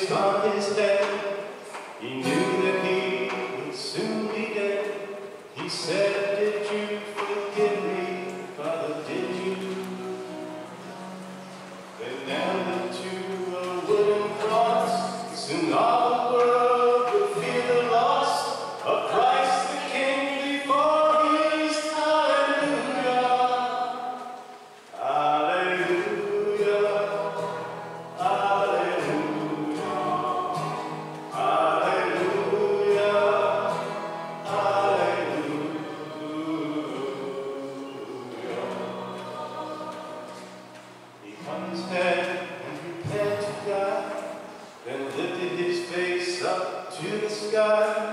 placed on his head. He knew that he would soon be dead. He said, "Did you forgive me, Father, did you?" They nailed him to a wooden cross. Soon all the world would feel the loss of Christ the King before his hallelujah. Hallelujah. Hallelujah. Hallelujah. Hallelujah. He hung his head and prepared to die, then lifted his face up to the sky.